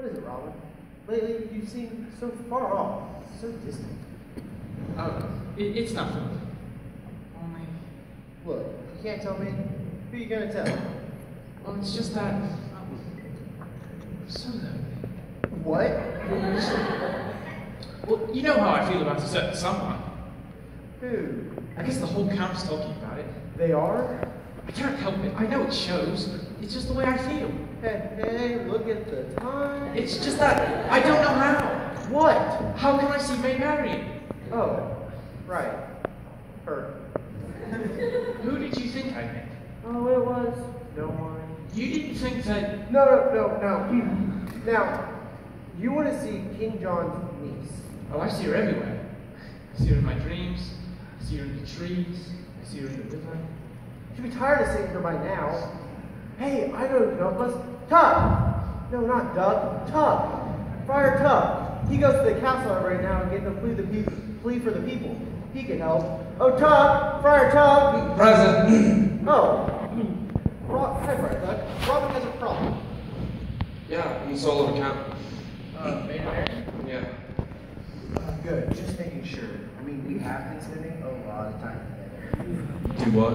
What is it, Robin? Lately, you seem so far off, so distant. Oh, it's nothing. Only... Look, you can't tell me. Who are you gonna tell? Well, it's just that... so lonely. What? Well, you know how I feel about a certain someone. Who? I guess the whole camp's talking about it. They are? I can't help it. I know it shows, but it's just the way I feel. Hey, look at the time. It's just that I don't know how. What? How can I see May marrying? Oh, right. Her. Who did you think I meant? Oh, it was no one. You didn't think that... No. Now, you want to see King John's niece. Oh, I see her everywhere. I see her in my dreams. I see her in the trees. I see her in the river. You should be tired of seeing her by now. Hey, I know who can help us. Tuck! No, not Doug. Tuck. Friar Tuck. He goes to the castle right now and gets them plea for the people. He can help. Oh, Tuck! Friar Tuck! Present. Oh. Hi, Friar Tuck. Robin has a problem. Yeah, you sold of account. Maid Marian? Yeah. Good. Just making sure. I mean, we have been spending a lot of time together. Do what?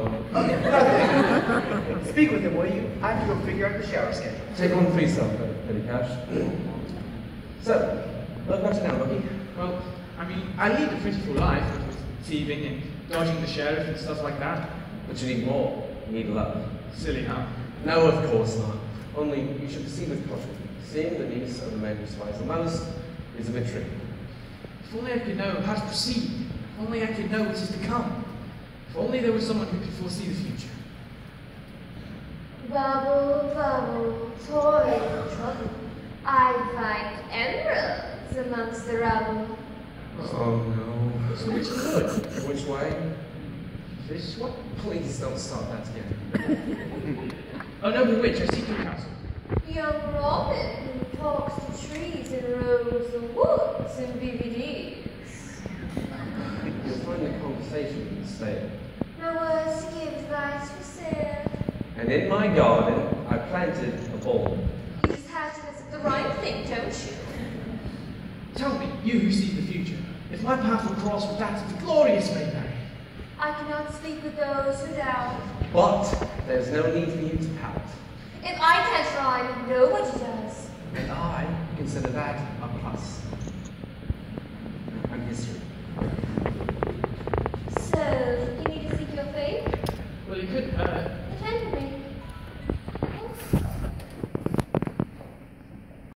Speak with him, will you? I have to go figure out the shower schedule. Take on for yourself, petty cash. So, what about you now, Lucky? Well, I mean, I lead a pretty full life with thieving and dodging the sheriff and stuff like that. But you need more. You need love. Silly, huh? No, of course not. Only you should proceed with caution. Seeing the niece of the man who spies the most is a victory. If only I could know how to proceed. If only I could know what is to come. If only there was someone who could foresee the future. Bubble, bubble, toy in trouble. I find emeralds amongst the rubble. Oh no. So which good? Which way? This one? Please don't start that again. Oh no, the witch, I seek your counsel. Young Robin who talks to trees and roams the woods and BBDs. You'll find the conversation stale. No words to give advice for sale. And in my garden, I planted a ball. You just have to visit the right thing, don't you? Tell me, you who see the future, if my path will cross with that of the glorious May Marian. I cannot speak with those who doubt. But there's no need for you to pout. If I can't try, nobody does. And I consider that a plus. I'm history. So, you need to seek your fate? Well, you could,